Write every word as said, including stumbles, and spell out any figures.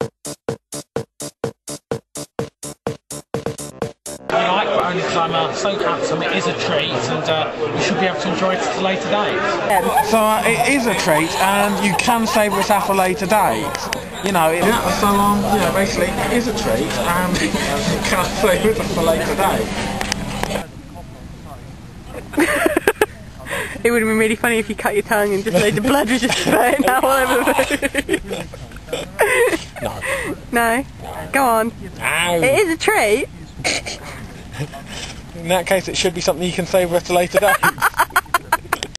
I like but only because I'm uh, so handsome. It is a treat, and uh, you should be able to enjoy it at a later date. So uh, it is a treat, and you can savour it at a later date. You know, it, yeah, so um, yeah, basically it is a treat, and you can savour it at a later date. It would have been really funny if you cut your tongue and just let the blood was just spurting out all over the food. No. No? Go on. Ow. It is a treat. In that case, it should be something you can savour at a later date.